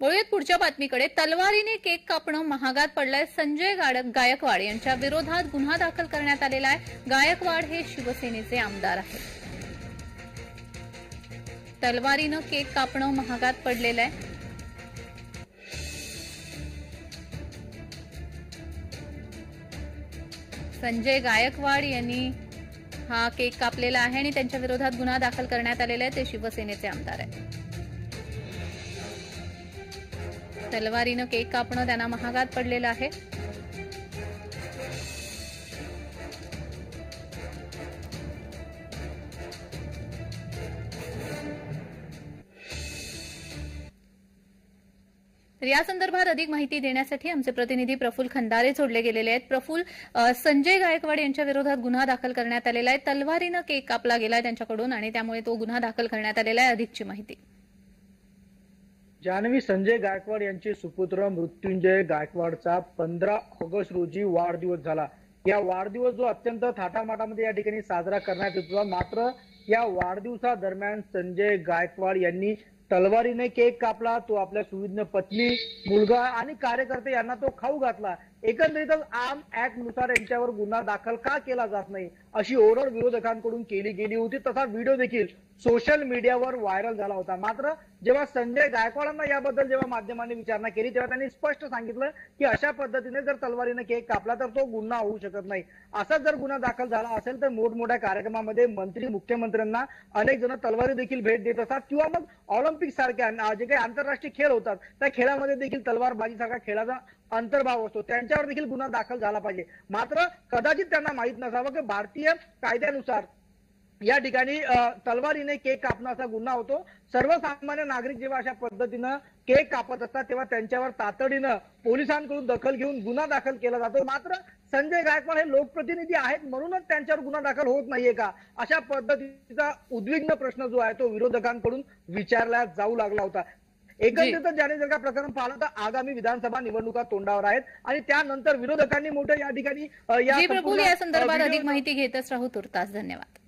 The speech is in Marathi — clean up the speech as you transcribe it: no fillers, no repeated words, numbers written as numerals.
वळूयात पुढच्या बातमीकडे. तलवारीने केक कापणं महागात पडलंय. संजय गायकवाड यांच्या विरोधात गुन्हा दाखल करण्यात आलेला आहे. गायकवाड हे शिवसेनेचे आमदार आहेत. तलवारीनं केक कापणं महागात पडलेलं आहे. संजय गायकवाड यांनी हा केक कापलेला आहे आणि त्यांच्या विरोधात गुन्हा दाखल करण्यात आलेला आहे. ते शिवसेनेचे आमदार आहेत. तलवारीनं केक कापणं त्यांना महागात पडलेलं आहे. तर या संदर्भात अधिक माहिती देण्यासाठी आमचे प्रतिनिधी प्रफुल्ल खंदारे जोडले गेलेले आहेत. प्रफुल्ल, संजय गायकवाड यांच्या विरोधात गुन्हा दाखल करण्यात आलेला आहे. तलवारीनं केक कापला गेला त्यांच्याकडून आणि त्यामुळे तो गुन्हा दाखल करण्यात आलेला आहे. अधिकची माहिती. जान्हवी, संजय गायकवाड यांचे सुपुत्र मृत्युंजय गायकवाडचा 15 ऑगस्ट रोजी वाढदिवस झाला. या वाढदिवस जो अत्यंत थाटामाटामध्ये या ठिकाणी साजरा करण्यात येत होता. मात्र या वाढदिवसादरम्यान संजय गायकवाड यांनी तलवारीने केक कापला. तो आपल्या सुविज्ञ पत्नी, मुलगा आणि कार्यकर्ते यांना तो खाऊ घातला. एकंदरीतच आर्म ऍक्ट नुसार यांच्यावर गुन्हा दाखल का केला जात नाही अशी ओरड विरोधकांकडून केली गेली होती. तसा व्हिडिओ देखील सोशल मीडियावर व्हायरल झाला होता. मात्र जेव्हा संजय गायकवाडांना याबद्दल जेव्हा माध्यमांनी विचारणा केली तेव्हा त्यांनी स्पष्ट सांगितलं की अशा पद्धतीने जर तलवारीने केक कापला तर तो गुन्हा होऊ शकत नाही. असा जर गुन्हा दाखल झाला असेल तर मोठमोठ्या कार्यक्रमामध्ये मंत्री, मुख्यमंत्र्यांना अनेक जण तलवारी देखील भेट देत असतात किंवा मग ऑलिम्पिक सारख्या जे काही आंतरराष्ट्रीय खेळ होतात त्या खेळामध्ये देखील तलवारबाजी सारखा खेळाचा अंतर्भाव असतो. त्यांच्यावर देखील गुन्हा दाखल झाला पाहिजे. मात्र कदाचित त्यांना माहित नसावं की भारतीय कायद्यानुसार या ठिकाणी तलवारीने केक कापणं असा गुन्हा होतो. सर्वसामान्य नागरिक जेव्हा अशा पद्धतीनं केक कापत असतात तेव्हा त्यांच्यावर तातडीनं पोलिसांकडून दखल घेऊन गुन्हा दाखल केला जातो. मात्र संजय गायकवाड हे लोकप्रतिनिधी आहेत म्हणूनच त्यांच्यावर गुन्हा दाखल होत नाहीये का अशा पद्धतीचा उद्विग्न प्रश्न जो आहे तो विरोधकांकडून विचारला जाऊ लागला होता. एकंदरीतच ज्याने जर का प्रकरण पाहिलं तर आगामी विधानसभा निवडणुका तोंडावर आहेत आणि त्यानंतर विरोधकांनी मोठं या ठिकाणी या संदर्भात अधिक माहिती घेतच राहू. तुर्तास धन्यवाद.